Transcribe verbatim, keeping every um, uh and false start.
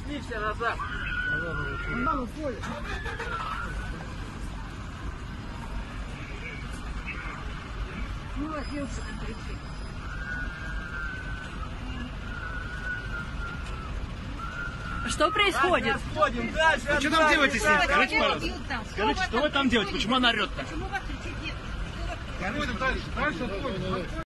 Пошли все назад. Мама уходит. Ну, а девушка кричит. Что происходит? Отходим дальше. Вы что там делаете с ней? Скажите, пожалуйста. Скажите, что вы там делаете? Почему она орет-то? Почему вас кричите? Отходим дальше, дальше отходим.